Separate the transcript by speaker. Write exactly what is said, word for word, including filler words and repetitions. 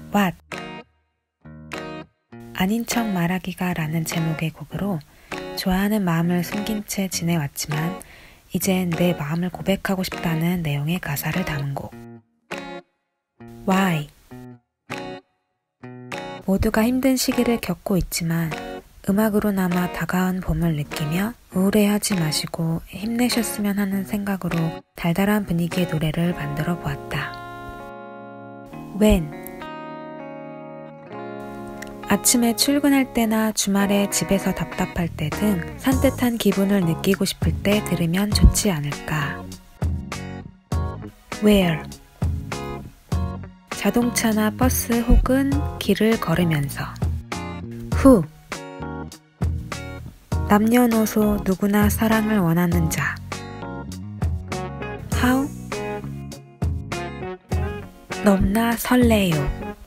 Speaker 1: What? 아닌 척 말하기가 라는 제목의 곡으로 좋아하는 마음을 숨긴 채 지내왔지만 이젠 내 마음을 고백하고 싶다는 내용의 가사를 담은 곡. Why? 모두가 힘든 시기를 겪고 있지만 음악으로나마 다가온 봄을 느끼며 우울해하지 마시고 힘내셨으면 하는 생각으로 달달한 분위기의 노래를 만들어 보았다. When? 아침에 출근할 때나 주말에 집에서 답답할 때 등 산뜻한 기분을 느끼고 싶을 때 들으면 좋지 않을까. Where? 자동차나 버스 혹은 길을 걸으면서. Who? 남녀노소 누구나 사랑을 원하는 자. How? 넘나 설레요.